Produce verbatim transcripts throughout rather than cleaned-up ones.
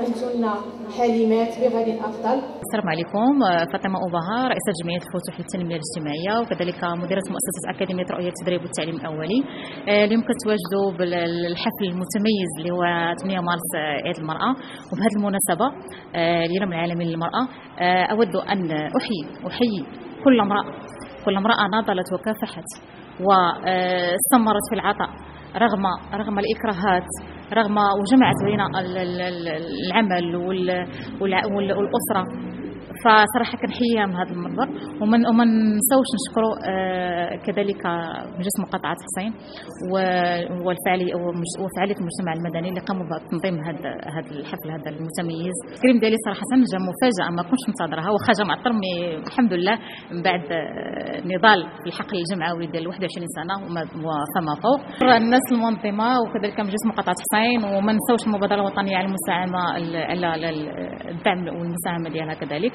أنتن حالمات بغد أفضل. السلام عليكم، فاطمة أوباها، رئيسة جمعية الفتوح للتنمية الاجتماعية وكذلك مديرة مؤسسة أكاديمية رؤية التدريب والتعليم الأولي. اليوم كنتواجدوا بالحفل المتميز اللي هو ثمانية مارس عيد المرأة، وبهذه المناسبة اليوم العالمي للمرأة أود أن أحيي أحيي كل امرأة كل امرأة ناضلت وكافحت واستمرت في العطاء رغم رغم الإكراهات، رغم وجمعت بين العمل والأسرة. فصراحة كنحييها من هذا المنظر، ومن وما نساوش نشكروا كذلك مجلس مقاطعة حسين والفعالية وفعالية المجتمع المدني اللي قاموا بتنظيم هذا هذا الحفل هذا المتميز. الكريم ديالي صراحة جا مفاجأة ما كنتش منتظرها، واخا جا معطر الحمد لله من بعد نضال في الحقل الجمعوي ديال واحد وعشرين سنة وفما فوق. الناس المنظمة وكذلك مجلس مقاطعة حسين، وما نساوش المبادرة الوطنية على المساهمة على الدعم والمساهمة ديالها كذلك،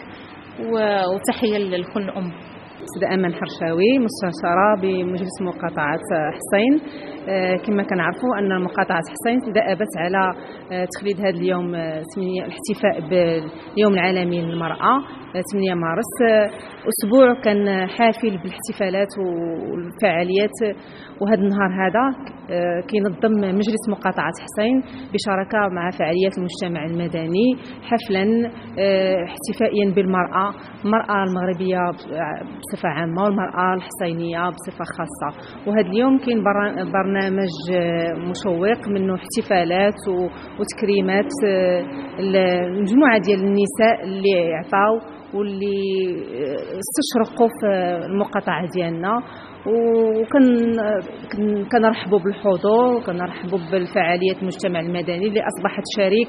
وتحية لكل أم. سيدة أمل حرشاوي، مستشارة بمجلس مقاطعة حسين. كما كنعرفوا أن مقاطعة حسين دأبت على تخليد هذا اليوم الاحتفاء باليوم العالمي للمرأة ثمانية مارس، أسبوع كان حافل بالاحتفالات والفعاليات. وهذا النهار هذا كينظم مجلس مقاطعة حسين بشراكة مع فعاليات المجتمع المدني حفلا احتفائيا بالمرأة، المرأة المغربية بصفة عامة والمرأة الحسينية بصفة خاصة. وهذا اليوم كاين برنامج مشوق منه احتفالات وتكريمات المجموعة ديال النساء اللي عطاو واللي استشرقوا في المقاطعة ديالنا. وكن كنرحبوا بالحضور وكنرحبوا بالفعاليات المجتمع المدني اللي اصبحت شريك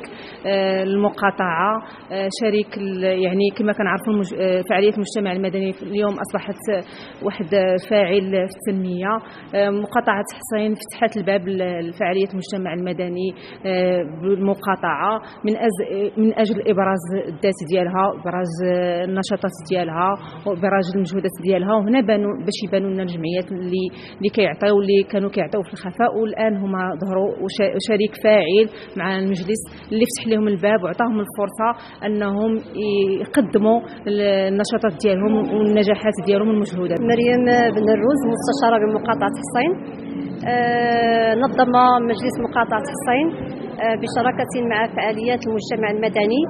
المقاطعه، شريك يعني كما كنعرفوا فعاليات المجتمع المدني اليوم اصبحت واحد فاعل في التنميه. مقاطعه حسين فتحت الباب لفعاليات المجتمع المدني بالمقاطعه من أجل من اجل ابراز الذات ديالها، ابراز النشاطات ديالها وابراز المجهودات ديالها. وهنا بانوا باش يبانوا لنا الجمعيات اللي اللي كيعطيو اللي كانوا كيعطيو في الخفاء، والان هما ظهروا شريك فاعل مع المجلس اللي فتح لهم الباب وعطاهم الفرصه انهم يقدموا النشاطات ديالهم والنجاحات ديالهم والمجهودات. مريم بن الروز، مستشاره بمقاطعه حسين. آه نظم مجلس مقاطعه حسين آه بشراكه مع فعاليات المجتمع المدني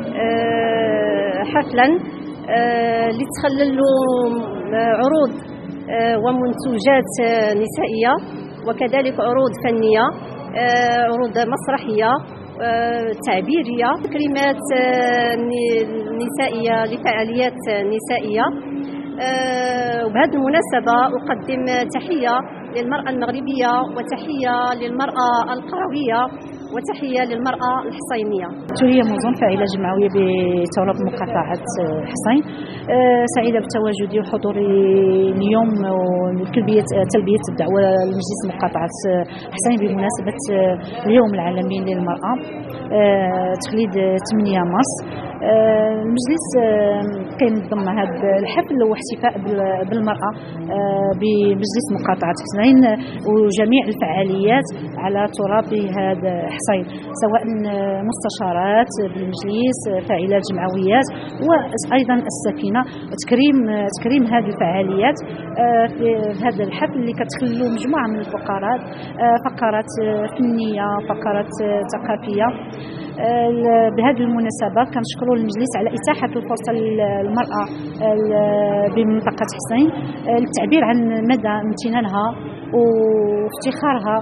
آه حفلا آه لتخلل عروض ومنتوجات نسائية وكذلك عروض فنية، عروض مسرحية تعبيرية، تكريمات نسائية لفعاليات نسائية. وبهذه المناسبة أقدم تحية للمرأة المغربية وتحية للمرأة القروية وتحية للمرأة الحسينية. توريا موزون، فاعلة جمعوية بثورة مقاطعة حسين. سعيدة بتواجدي وحضوري اليوم وتلبية تلبية الدعوة لمجلس مقاطعة حسين بمناسبة اليوم العالمي للمرأة تخليد ثمانية مارس. المجلس كينظم هذا الحفل واحتفاء بالمرأة بمجلس مقاطعة حسين وجميع الفعاليات على تراب هذا حسين، سواء مستشارات بالمجلس، فاعلات جمعويات، وايضا السفينه. تكريم تكريم هذه الفعاليات في هذا الحفل اللي كتخلو مجموعه من الفقرات، فقرات فنيه، فقرات ثقافيه. بهذه المناسبة كنشكروا المجلس على إتاحة الفرصة للمرأة بمنطقة حسين للتعبير عن مدى امتنانها وافتخارها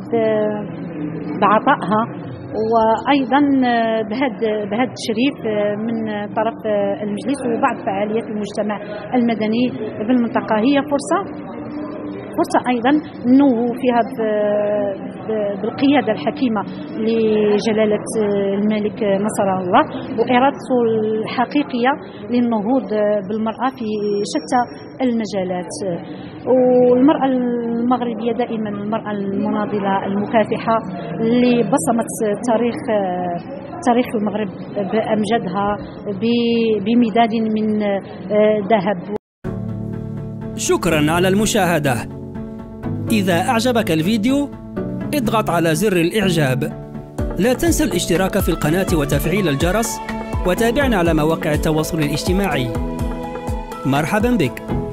بعطائها، وأيضا بهذا بهذا التشريف من طرف المجلس وبعض فعاليات المجتمع المدني بالمنطقة. هي فرصة فرصة أيضا ننوه فيها بالقيادة الحكيمة لجلالة الملك نصر الله وإرادته الحقيقية للنهوض بالمرأة في شتى المجالات. والمرأة المغربية دائما المرأة المناضلة المكافحة اللي بصمت تاريخ تاريخ المغرب بأمجادها بمداد من ذهب. شكرا على المشاهدة. إذا أعجبك الفيديو اضغط على زر الإعجاب لا تنسى الاشتراك في القناة وتفعيل الجرس، وتابعنا على مواقع التواصل الاجتماعي. مرحبا بك.